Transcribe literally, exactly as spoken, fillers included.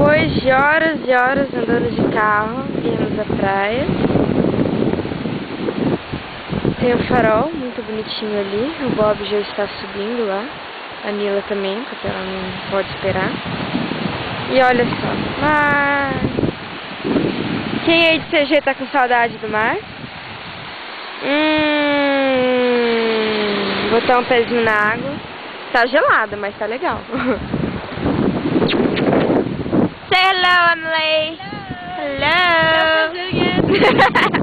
Depois de horas e horas andando de carro, viemos à praia. Tem o farol, muito bonitinho ali. O Bob já está subindo lá. A Nila também, porque ela não pode esperar. E olha só. Mar. Quem aí de C G tá com saudade do mar? Hum, botar um pezinho na água. Tá gelada, mas tá legal. Say hello, Emily. Hello. Hello.